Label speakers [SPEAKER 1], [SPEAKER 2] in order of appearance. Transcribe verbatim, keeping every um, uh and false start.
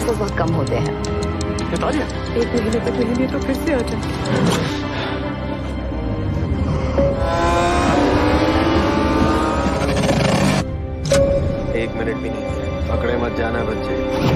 [SPEAKER 1] तो बहुत कम होते हैं। एक महीने तक नहीं तो फिर से आ जाए।
[SPEAKER 2] एक मिनट भी नहीं, पकड़े मत जाना बच्चे।